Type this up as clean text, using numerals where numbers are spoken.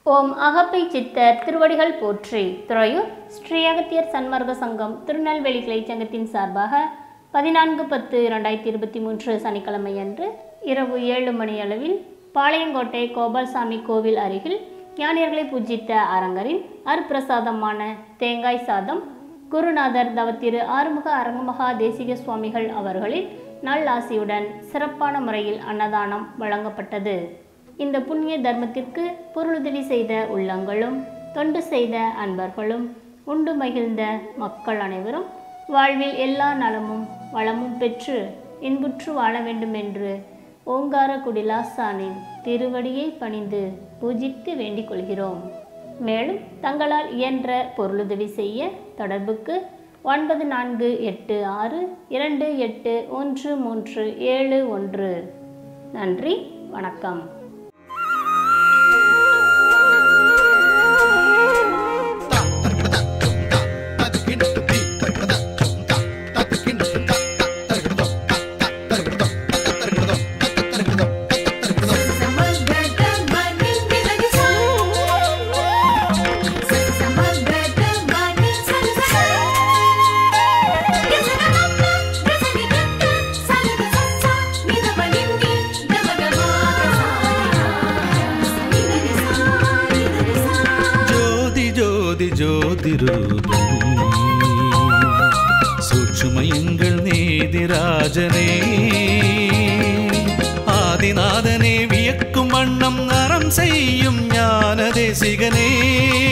ஓம் அகப்பை சித்தர் திருவடிகள் போற்றி. துறையூர் ஸ்ரீ அகத்தியர் சன்மார்க்க சங்கம் திருநெல்வேலி கிளை சங்கத்தின் சார்பாக 14/10/2023 சனிக்கிழமை அன்று இரவு 7 மணி அளவில் பாளையங்கோட்டை கோபால்சாமி கோவில் அருகில் ஞானியர்களை பூஜித்த அரங்கரின் அருப்பிரசாதமான தேங்காய் சாதம் குருநாதர் தவத்திரு ஆறுமுக அரங்கமகா தேசிக சுவாமிகள் அவர்களின் நல்லாசியுடன் சிறப்பான முறையில் அன்னதானம் வழங்கப்பட்டது. இந்த புண்ணிய தர்மத்திற்கு பொருளுதவி செய்த உள்ளங்களும் தொண்டு செய்த அன்பர்களும் உண்டு மகிழ்ந்த மக்கள் அனைவரும் வாழ்வில் எல்லா நலமும் வளமும் பெற்று இன்புற்று வாழ வேண்டும் என்று ஓங்கார குடிலாசானின் திருவடியை பணிந்து பூஜித்து வேண்டிக் கொள்கிறோம். மேலும் தங்களால் இயன்ற பொருளுதவி செய்ய தொடர்புக்கு 9486281371. நன்றி, வணக்கம். சூட்சுமயங்கள் நீதிராஜனே, ஆதிநாதனே, வியக்கும் வண்ணம் அறம் செய்யும் ஞான தேசிகனே.